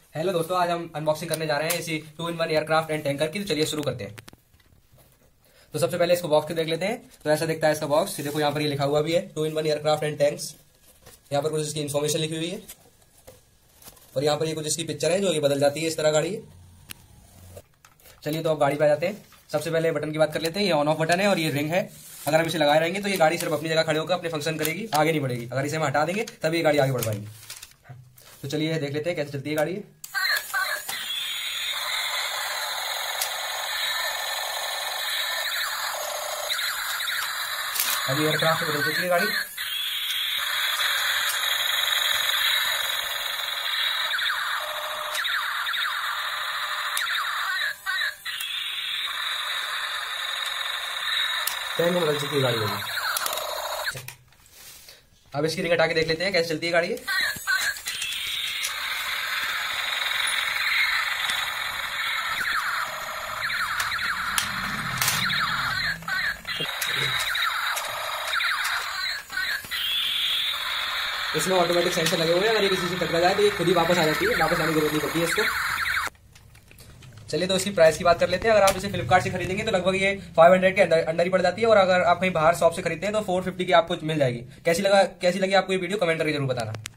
Hello दोस्तों, आज हम अनबॉक्सिंग करने जा रहे हैं इसी 2-in-1 एयरक्राफ्ट एंड टैंकर की। तो चलिए शुरू करते हैं। तो सबसे पहले इसको बॉक्स के देख लेते हैं। तो ऐसा दिखता है इसका बॉक्स। देखो यहाँ पर ये लिखा हुआ भी है 2-in-1 एयरक्राफ्ट एंड टैंक्स। यहाँ पर कुछ इसकी इन्फॉर्मेशन लिखी हुई है और यहाँ पर ये कुछ इसकी पिक्चर है जो ये बदल जाती है इस तरह गाड़ी। चलिए तो अब गाड़ी पे आ जाते हैं। सबसे पहले बटन की बात कर लेते हैं। ये ऑन ऑफ बटन है और ये रिंग है। अगर हम इसे लगाए रहेंगे तो ये गाड़ी सिर्फ अपनी जगह खड़े होकर अपने फंक्शन करेगी, आगे नहीं बढ़ेगी। अगर इसे हम हटा देंगे तब ये गाड़ी आगे बढ़ पाएगी। तो चलिए देख लेते हैं कैसे चलती है गाड़ी। अभी एयरक्राफ्ट से बदल चुकी है गाड़ी। टैंक में बदल चुकी है गाड़ी अभी। अब इसकी रिंग हटा के देख लेते हैं कैसे चलती है गाड़ी। इसमें ऑटोमेटिक सेंसर लगे हुए हैं। अगर ये किसी से टकरा जाए तो ये खुद ही वापस आ जाती है, वापस आने की जरूरत नहीं पड़ती है इसको। चलिए तो इसकी प्राइस की बात कर लेते हैं। अगर आप इसे फ्लिपकार्ट से खरीदेंगे तो लगभग ये 500 के अंदर ही पड़ जाती है। और अगर आप कहीं बाहर शॉप से खरीदते हैं तो 450 की आपको मिल जाएगी। कैसी लगी आपको ये वीडियो कमेंट करके जरूर बताना।